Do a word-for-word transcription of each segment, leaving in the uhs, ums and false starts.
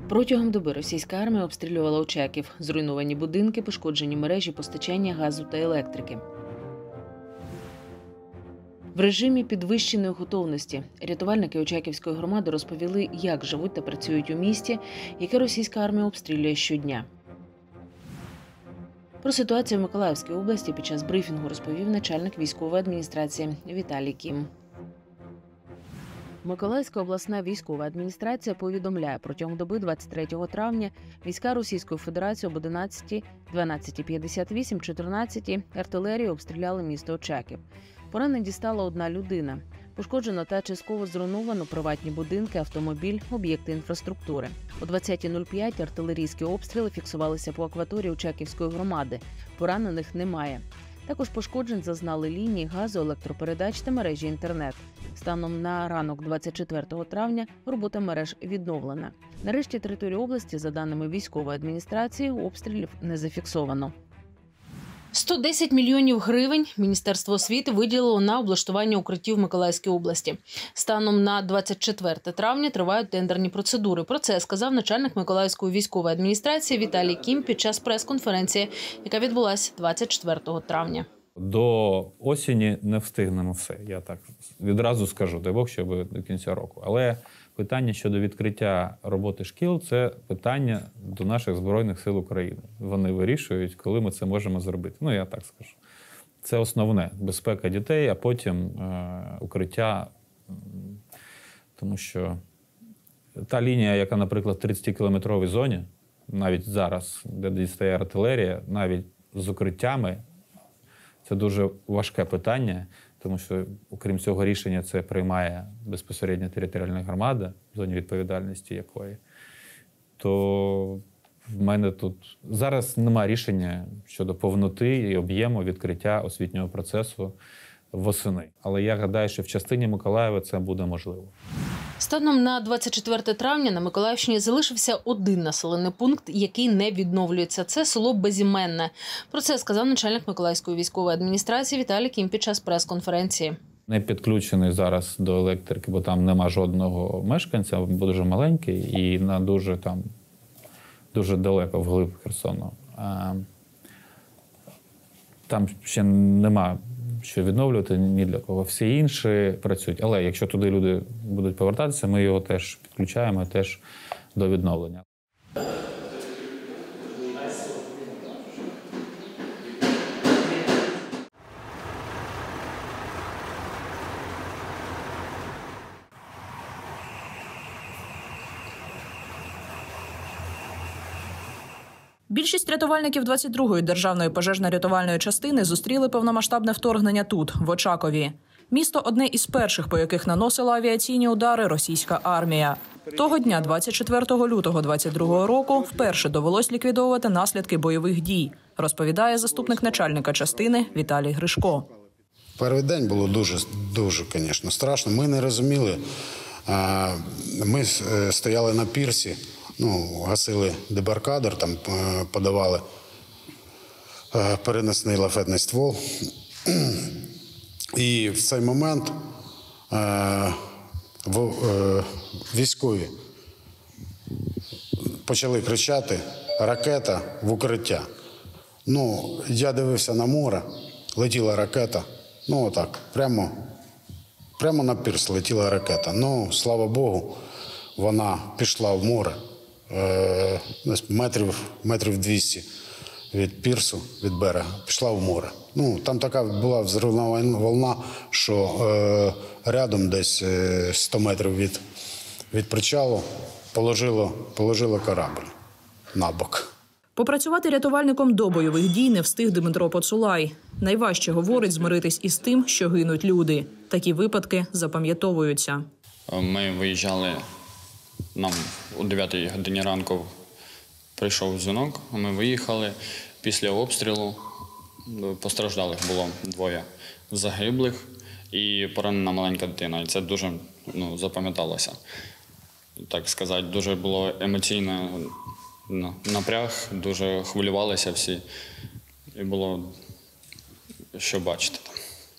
Протягом доби російська армія обстрілювала Очаків. Зруйновані будинки, пошкоджені мережі постачання газу та електрики. В режимі підвищеної готовності рятувальники Очаківської громади розповіли, як живуть та працюють у місті, яке російська армія обстрілює щодня. Про ситуацію в Миколаївській області під час брифінгу розповів начальник військової адміністрації Віталій Кім. Миколаївська обласна військова адміністрація повідомляє, протягом доби двадцять третього травня війська Російської Федерації об одинадцятій, дванадцятій п'ятдесят вісім, чотирнадцятій артилерії обстріляли місто Очаків. Поранень дістала одна людина. Пошкоджено та частково зруйновано приватні будинки, автомобіль, об'єкти інфраструктури. О двадцятій нуль п'ять артилерійські обстріли фіксувалися по акваторії Очаківської громади. Поранених немає. Також пошкоджень зазнали лінії газу, електропередач та мережі інтернет. Станом на ранок двадцять четвертого травня робота мереж відновлена. Нарешті території області, за даними військової адміністрації, обстрілів не зафіксовано. сто десять мільйонів гривень Міністерство освіти виділило на облаштування укриттів в Миколаївській області. Станом на двадцять четверте травня тривають тендерні процедури. Про це сказав начальник Миколаївської військової адміністрації Віталій Кім під час прес-конференції, яка відбулася двадцять четвертого травня. До осені не встигнемо все, я так відразу скажу, дай Бог, щоб до кінця року. Але питання щодо відкриття роботи шкіл – це питання до наших Збройних сил України. Вони вирішують, коли ми це можемо зробити. Ну, я так скажу. Це основне – безпека дітей, а потім е, укриття. Тому що та лінія, яка, наприклад, в тридцятикілометровій зоні, навіть зараз, де дістає артилерія, навіть з укриттями, це дуже важке питання, тому що, окрім цього рішення, це приймає безпосередньо територіальна громада, в зоні відповідальності якої. То в мене тут зараз немає рішення щодо повноти і об'єму відкриття освітнього процесу восени. Але я гадаю, що в частині Миколаєва це буде можливо. Станом на двадцять четверте травня на Миколаївщині залишився один населений пункт, який не відновлюється. Це село Безіменне. Про це сказав начальник Миколаївської військової адміністрації Віталій Кім під час прес-конференції. Не підключений зараз до електрики, бо там нема жодного мешканця, бо дуже маленький і на дуже там дуже далеко вглиб Херсону. Там ще нема що відновлювати ні для кого. Всі інші працюють. Але якщо туди люди будуть повертатися, ми його теж підключаємо теж до відновлення. Більшість рятувальників двадцять другої державної пожежно-рятувальної частини зустріли повномасштабне вторгнення тут, в Очакові. Місто – одне із перших, по яких наносила авіаційні удари російська армія. Того дня, двадцять четвертого лютого двадцять другого року, вперше довелось ліквідовувати наслідки бойових дій, розповідає заступник начальника частини Віталій Гришко. Перший день було дуже, дуже, звісно, страшно. Ми не розуміли. Ми стояли на пірсі. Ну, гасили дебаркадер, там подавали переносний лафетний ствол. І в цей момент е, в, е, військові почали кричати «ракета в укриття». Ну, я дивився на море, летіла ракета, ну отак, прямо, прямо на пірс летіла ракета. Ну, слава Богу, вона пішла в море. Метрів, метрів двісті від пірсу, від берега, пішла в море. Ну, там така була взривна волна, що е, рядом десь сто метрів від, від причалу положило, положило корабль на бок. Попрацювати рятувальником до бойових дій не встиг Дмитро Поцулай. Найважче, говорить, змиритись із тим, що гинуть люди. Такі випадки запам'ятовуються. Ми виїжджали. Нам о дев'ятій годині ранку прийшов дзвінок, ми виїхали. Після обстрілу постраждалих було двоє загиблих і поранена маленька дитина. І це дуже ну, запам'яталося. Так сказати, дуже було емоційно ну, напряг, дуже хвилювалися всі. І було що бачити там.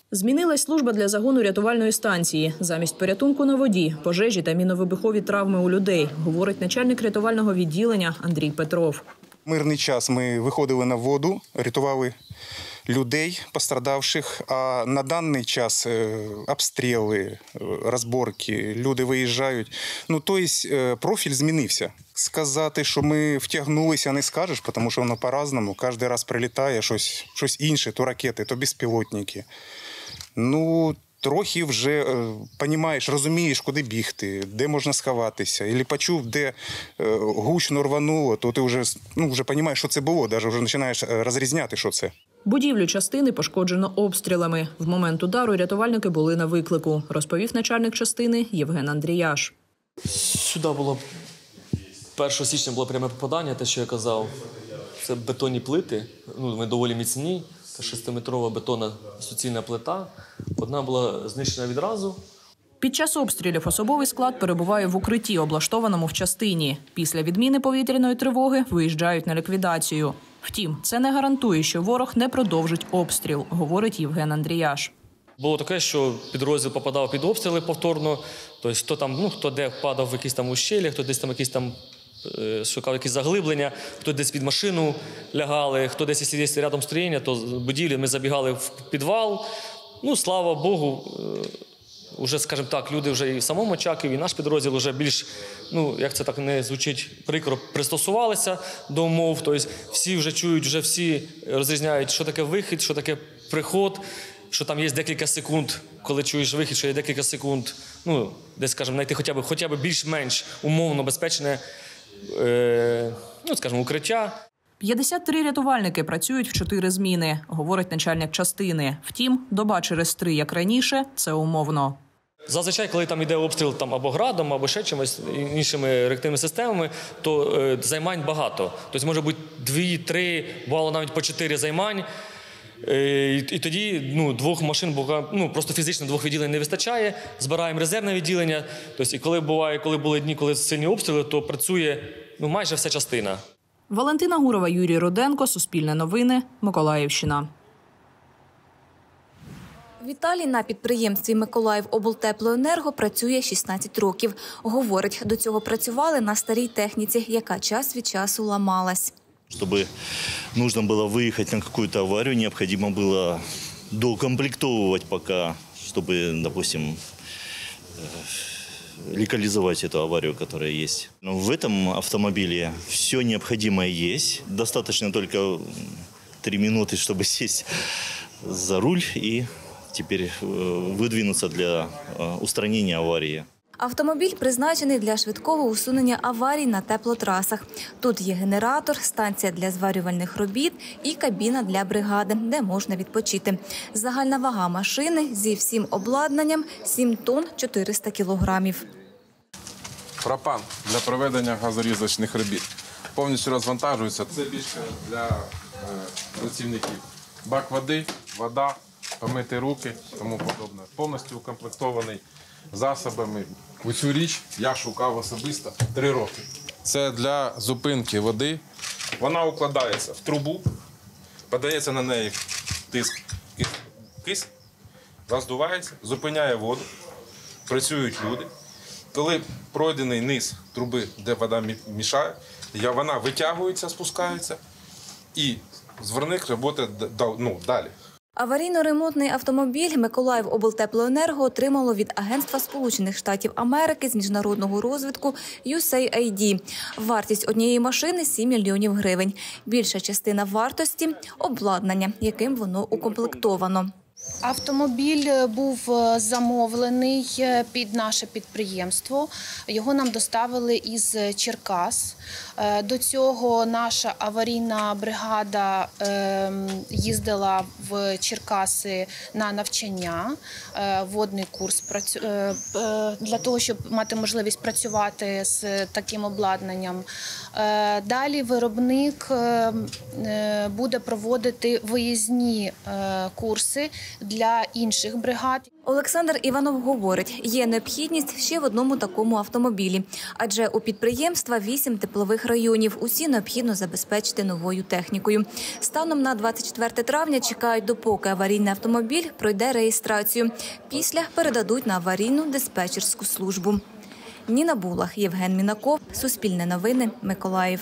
Змінилась служба для загону рятувальної станції. Замість порятунку на воді, пожежі та міновибухові травми у людей, говорить начальник рятувального відділення Андрій Петров. Мирний час ми виходили на воду, рятували людей пострадавших, а на даний час обстріли, розборки, люди виїжджають. Ну, тобто профіль змінився. Сказати, що ми втягнулися, не скажеш, тому що воно по-разному. Кожен раз прилітає щось, щось інше, то ракети, то безпілотники. Ну, трохи вже розумієш, розумієш, куди бігти, де можна сховатися. Або почув, де гучно рвануло, то ти вже, ну, вже розумієш, що це було, навіть вже починаєш розрізняти, що це. Будівлю частини пошкоджено обстрілами. В момент удару рятувальники були на виклику, розповів начальник частини Євген Андріяш. Сюди було першого січня було пряме попадання, те, що я казав. Це бетонні плити, ну, вони доволі міцні. Це шестиметрова бетонна суцільна плита. Одна була знищена відразу. Під час обстрілів особовий склад перебуває в укритті, облаштованому в частині. Після відміни повітряної тривоги виїжджають на ліквідацію. Втім, це не гарантує, що ворог не продовжить обстріл, говорить Євген Андріяш. Було таке, що підрозділ попадав під обстріли повторно. Тобто, хто там, ну, хто де впадав в якісь там ущелі, хто десь там якісь там е, шукав якісь заглиблення, хто десь під машину лягали, хто десь, якщо є рядом строєння, то з будівлі ми забігали в підвал. Ну, слава Богу, е, уже, скажімо так, люди вже і в самому Очакові, і наш підрозділ вже більш, ну, як це так не звучить, прикро, пристосувалися до умов. Тобто всі вже чують, вже всі розрізняють, що таке вихід, що таке приход, що там є декілька секунд, коли чуєш вихід, що є декілька секунд, ну, десь, скажімо, знайти хоча б, хоча б більш-менш умовно безпечне, е, ну, скажімо, укриття. п'ятдесят три рятувальники працюють в чотири зміни, говорить начальник частини. Втім, доба через три, як раніше, це умовно. Зазвичай, коли там йде обстріл там, або градом, або ще чимось іншими реактивними системами, то е, займань багато. Тобто може бути дві, три, бувало навіть по чотири займань. Е, і, і тоді ну, двох машин, ну, просто фізично двох відділень не вистачає. Збираємо резервне відділення. Тобто, і коли буває, коли були дні, коли сильні обстріли, то працює ну, майже вся частина. Валентина Гурова, Юрій Руденко, Суспільне новини, Миколаївщина. Віталій на підприємстві «Миколаївоблтеплоенерго» працює шістнадцять років. Говорить, до цього працювали на старій техніці, яка час від часу ламалась. Чтобы нужно было выехать на какую-то аварию, необходимо было доукомплектовывать пока, чтобы, допустим, локализовать эту аварию, которая есть. Но в этом автомобиле все необходимое есть. Достаточно только три минуты, чтобы сесть за руль и теперь выдвинуться для устранения аварии. Автомобіль призначений для швидкого усунення аварій на теплотрасах. Тут є генератор, станція для зварювальних робіт і кабіна для бригади, де можна відпочити. Загальна вага машини зі всім обладнанням – сім тонн чотириста кілограмів. Пропан для проведення газорізочних робіт. Повністю розвантажується. Це більше для е, працівників. Бак води, вода, помити руки, тому подобне. Повністю укомплектований засобами. У цю річ я шукав особисто три роки. Це для зупинки води. Вона укладається в трубу, подається на неї тиск, кис, роздувається, зупиняє воду, працюють люди. Коли пройдений низ труби, де вода мішає, вона витягується, спускається і зверник працює ну, далі. Аварійно-ремонтний автомобіль «Миколаївоблтеплоенерго» отримало від Агентства Сполучених Штатів Америки з міжнародного розвитку ю ес ей ай ді. Вартість однієї машини – сім мільйонів гривень. Більша частина вартості – обладнання, яким воно укомплектовано. Автомобіль був замовлений під наше підприємство. Його нам доставили із Черкас. До цього наша аварійна бригада їздила в Черкаси на навчання, водний курс для того, щоб мати можливість працювати з таким обладнанням. Далі виробник буде проводити виїзні курси для інших бригад. Олександр Іванов говорить, є необхідність ще в одному такому автомобілі. Адже у підприємства вісім теплових районів. Усі необхідно забезпечити новою технікою. Станом на двадцять четверте травня чекають, допоки аварійний автомобіль пройде реєстрацію. Після передадуть на аварійну диспетчерську службу. Ніна Булах, Євген Мінаков, Суспільне новини, Миколаїв.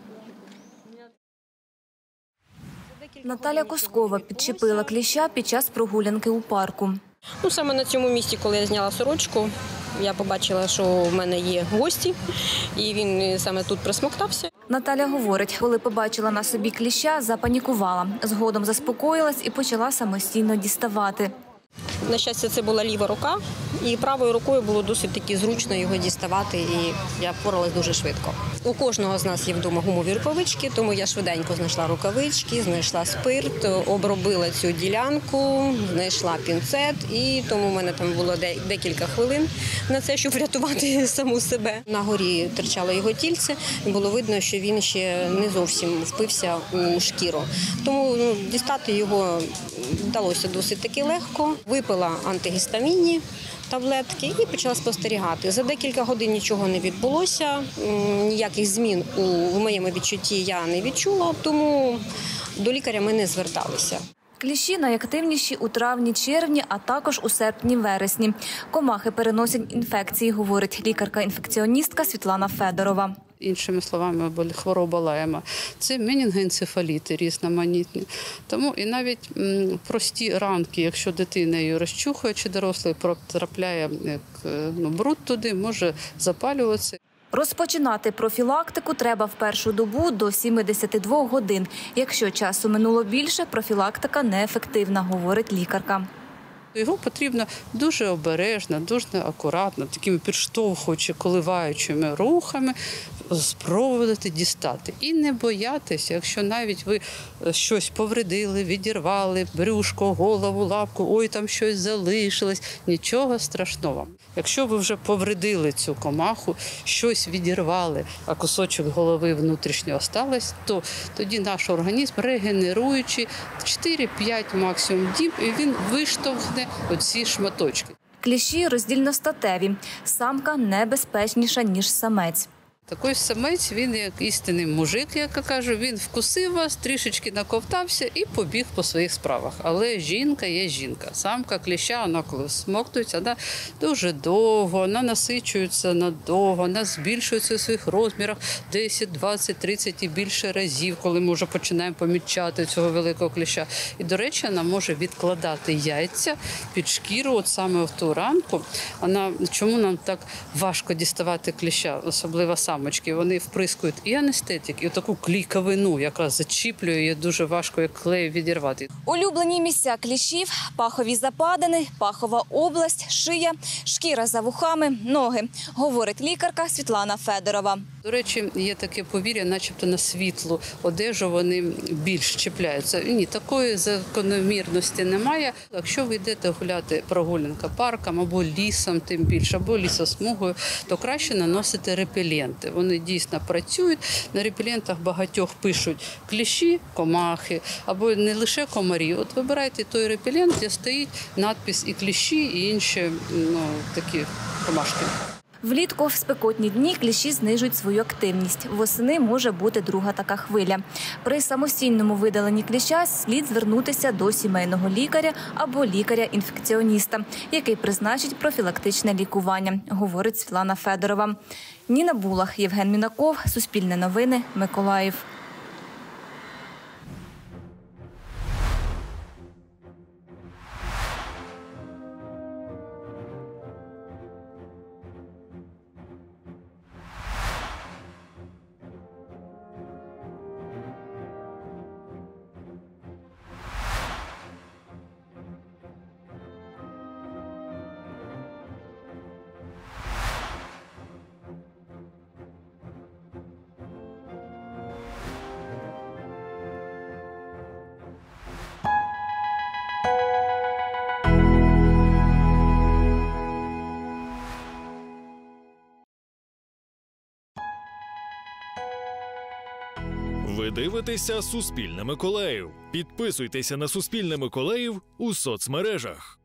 Наталя Коскова підчепила кліща під час прогулянки у парку. Ну, саме на цьому місці, коли я зняла сорочку, я побачила, що в мене є гості, і він саме тут присмоктався. Наталя говорить, коли побачила на собі кліща, запанікувала. Згодом заспокоїлась і почала самостійно діставати. На щастя, це була ліва рука, і правою рукою було досить таки зручно його діставати, і я впоралась дуже швидко. У кожного з нас є вдома гумові рукавички, тому я швиденько знайшла рукавички, знайшла спирт, обробила цю ділянку, знайшла пінцет, і тому в мене там було декілька хвилин на це, щоб врятувати саму себе. На горі терчало його тільце, і було видно, що він ще не зовсім впився у шкіру. Тому ну, дістати його вдалося досить таки легко. Випила антигістамінні таблетки і почала спостерігати. За декілька годин нічого не відбулося, ніяких змін у в моєму відчутті я не відчула, тому до лікаря ми не зверталися. Кліщі найактивніші у травні-червні, а також у серпні-вересні. Комахи переносять інфекції, говорить лікарка-інфекціоністка Світлана Федорова. Іншими словами, хвороба Лайма. Це менінгоенцефаліти різноманітні. Тому і навіть м, прості ранки, якщо дитина її розчухує чи дорослий, потрапляє ну, бруд туди, може запалюватися. Розпочинати профілактику треба в першу добу до сімдесят два годин. Якщо часу минуло більше, профілактика неефективна, говорить лікарка. Його потрібно дуже обережно, дуже акуратно, такими підштовхуючи, коливаючими рухами спробувати дістати. І не боятися, якщо навіть ви щось повредили, відірвали, брюшко, голову, лапку, ой, там щось залишилось, нічого страшного. Якщо ви вже повредили цю комаху, щось відірвали, а кусочок голови внутрішньо осталось, то тоді наш організм, регенеруючи чотири-п'ять максимум діб, і він виштовхне оці шматочки. Кліщі роздільностатеві. Самка небезпечніша, ніж самець. Такий самець, він як істинний мужик, як я кажу, він вкусив вас, трішечки наковтався і побіг по своїх справах. Але жінка є жінка. Самка кліща, вона коли всмоктується, вона дуже довго, вона насичується надовго, вона збільшується у своїх розмірах десять, двадцять, тридцять і більше разів, коли ми вже починаємо помічати цього великого кліща. І, до речі, вона може відкладати яйця під шкіру, от саме в ту ранку. Вона, чому нам так важко діставати кліща, особливо самка? Вони вприскують і анестетик, і таку клійковину якраз зачіплює, її дуже важко як клей відірвати. Улюблені місця кліщів – пахові западини, пахова область, шия, шкіра за вухами, ноги, говорить лікарка Світлана Федорова. До речі, є таке повір'я, начебто на світлу одежу вони більш чіпляються. Ні, такої закономірності немає. Якщо ви йдете гуляти прогулянка парком або лісом, тим більше, або лісосмугою, то краще наносити репеленти. Вони дійсно працюють. На репелентах багатьох пишуть кліщі, комахи, або не лише комарі. От вибирайте той репелент, де стоїть надпис і кліщі, і інші ну, такі комашки. Влітку в спекотні дні кліщі знижують свою активність. Восени може бути друга така хвиля. При самостійному видаленні кліща слід звернутися до сімейного лікаря або лікаря-інфекціоніста, який призначить профілактичне лікування, говорить Світлана Федорова. Ніна Булах, Євген Мінаков, Суспільне новини, Миколаїв. Ви дивитеся «Суспільне Миколаїв». Підписуйтеся на «Суспільне Миколаїв» у соцмережах.